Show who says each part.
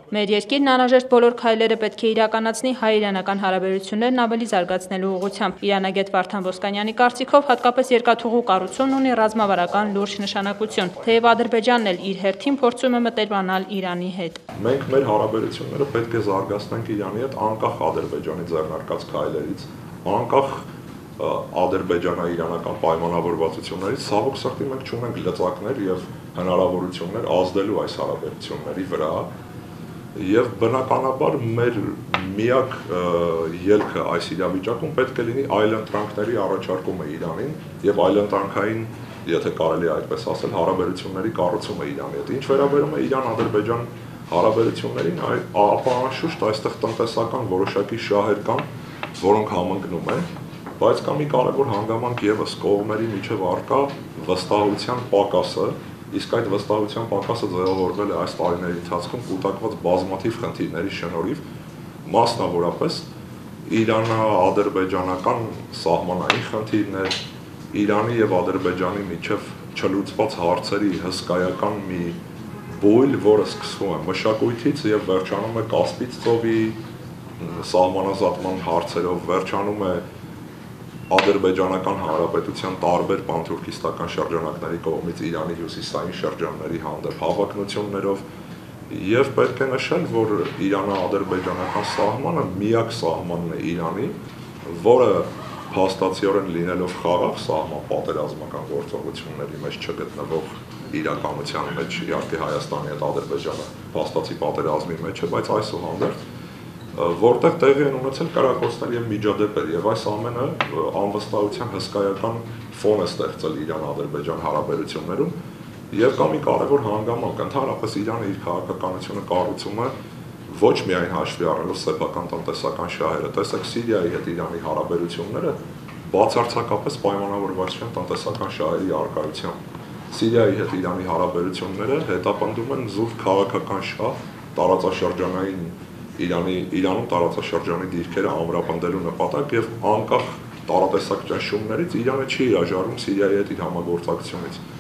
Speaker 1: Մեր երկիրն անհրաժեշտ բոլոր քայլերը պետք է իրականացնի հայ-իրանական հարաբերություններն ավելի զարգացնելու ուղղությամբ։ Իրանագետ Վարդան Ոսկանյանի կարծիքով հատկապես երկաթուղու կառուցումն ունի ռազմավարական լուրջ նշանակություն, թեև Ադրբեջանն էլ իր հերթին փորձում է մտերմանալ Իրանի հետ։
Speaker 2: Մենք մեր հարաբերությունները պետք է զարգացնենք Իրանի հետ անկախ Ադրբեջանի ձեռնարկած քայլերից, անկախ ադրբեջանա-իրանական պայմանավորվածություններից, ցավոք սրտի մենք չունենք լծակներ եւ հնարավորություններ ազդելու այս հարաբերությունների վրա, եւ բնականաբար մեր միակ ելքը այս իրավիճակում պետք է լինի այլընտրանքների առաջարկումը Իրանին եւ այլընտրանքային, եթե կարելի է այդպես ասել, հարաբերությունների կառուցումը Իրանի հետ։ Ինչ վերաբերում է Իրան-Ադրբեջան հարաբերություններին, ապա անշուշտ այստեղ տնտեսական որոշակի շահեր կան, որոնք համընկնում են, բայց կա մի կարևոր հանգամանք եւս կողմերի միջև առկա վստահության պակասը, իսկ այդ վստահության պակասը ձևավորվել է այս տարիների ընթացքում կուտակված բազմաթիվ խնդիրների շնորհիվ, մասնավորապես իրանա-ադրբեջանական սահմանային խնդիրներ, Իրանի եւ Ադրբեջանի միջև չլուծված հարցերի հսկայական մի բույլ, որը սկսվում է մշակույթից եւ վերջանում է Կասպից ծովի սահմանազատման հարցերով, վերջանում է Ադրբեջանական հանրապետության տարբեր պանթուրքիստական շրջանակների կողմից Իրանի հյուսիսային շրջանների հանդեպ հավակնություններով եւ պետք է նշել, որ Իրանա-ադրբեջանական սահմանը միակ սահմանն է Իրանի, որը փաստացիորեն լինելով խաղաղ սահման պատերազմական գործողությունների մեջ չգտնվող իրականության մեջ, իհարկե Հայաստանի հետ Ադրբեջանը փաստացի պատերազմի մեջ է, բայց այսուհանդերձ որտեղ տեղի են ունեցել կրակոցներ եւ միջադեպեր եւ այս ամենը անվստահության հսկայական ֆոն է ստեղծել Իրան-Ադրբեջան հարաբերություններում եւ կա մի կարեւոր հանգամանք, ընդհանրապես Իրանը իր քաղաքականությունը կառուցում է ոչ միայն հաշվի առնելով սեփական տնտեսական շահերը, տեսեք Սիրիայի հետ Իրանի հարաբերությունները բացարձակապես պայմանավորված չեն տնտեսական շահերի առկայությամբ։ Սիրիայի հետ Իրանի հարաբերությունները հետապնդում են զուտ քաղաքական շահ տարածաշրջանային Իրանում տարածաշրջանի դիրքերը ամրապնդելու նպատակ եւ անկախ տարատեսակ ճնշումներից Իրանը չի հրաժարվում Սիրիայի հետ իր համագործակցությունից։